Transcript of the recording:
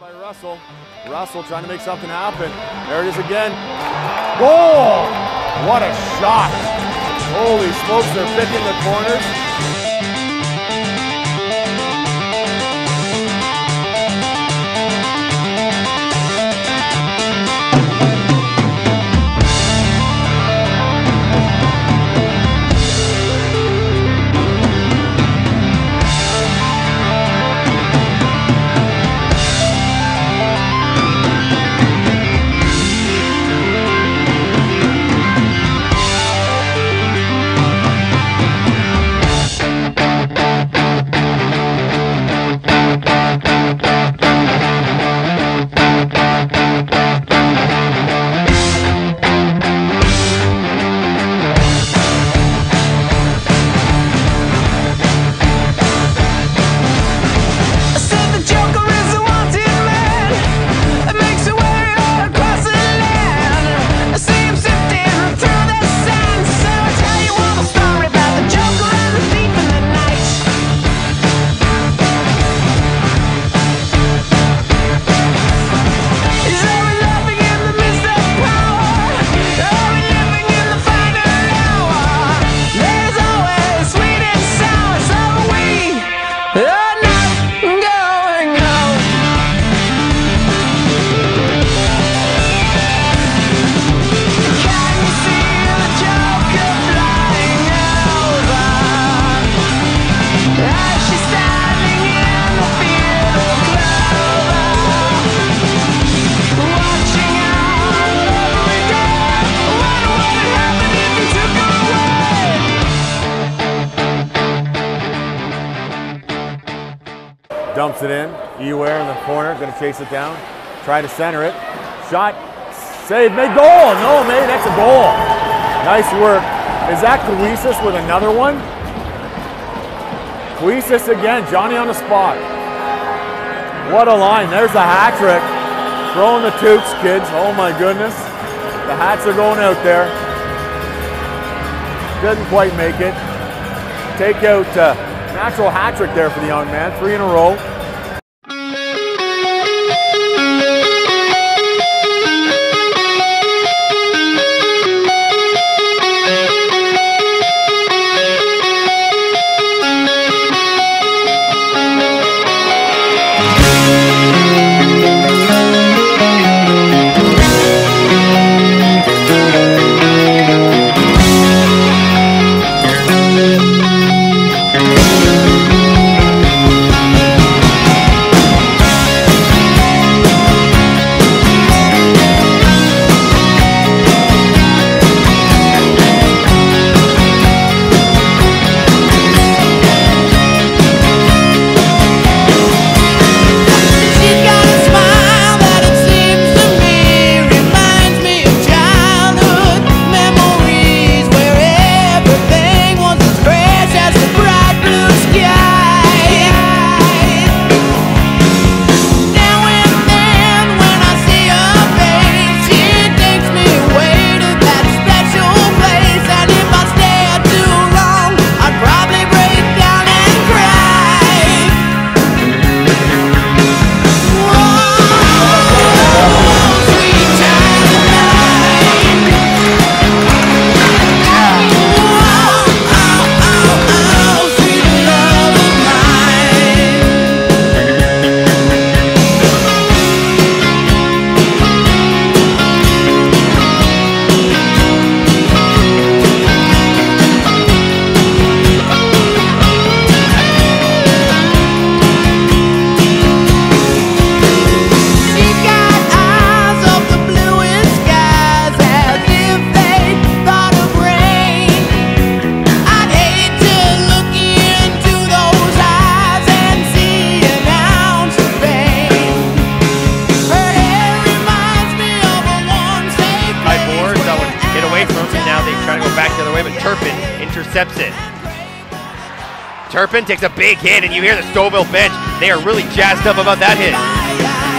By Russell. Russell trying to make something happen. There it is again. Goal! What a shot! Holy smokes, they're picking the corners. Dumps it in. Eware in the corner, going to chase it down. Try to center it. Shot, save, made goal. No, made, that's a goal. Nice work. Is that Cuisis with another one? Cuisis again, Johnny on the spot. What a line, there's the hat trick. Throwing the toots, kids, oh my goodness. The hats are going out there. Didn't quite make it. Take out natural hat trick there for the young man, 3 in a row. Turpin intercepts it. Turpin takes a big hit, and you hear the Stouffville bench. They are really jazzed up about that hit.